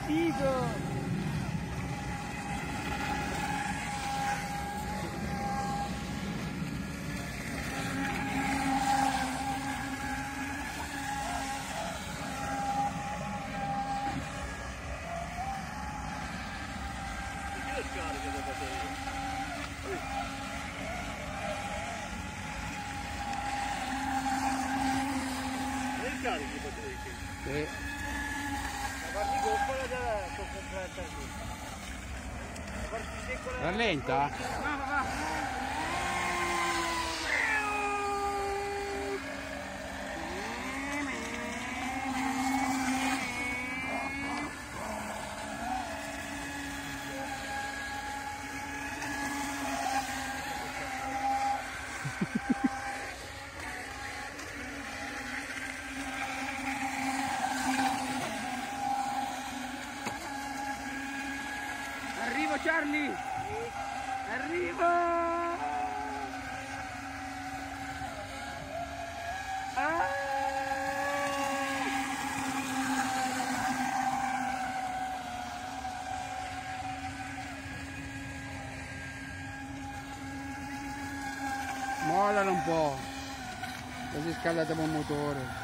figo! Carichi potevi. Sì. La parte goffa da comprata qui. La parte secca. Rallenta? Arrivo Charlie! Arrivo! Ah! Mollala un po', così scaldatiamo il motore.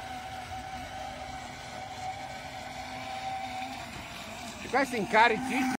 Questo incarichi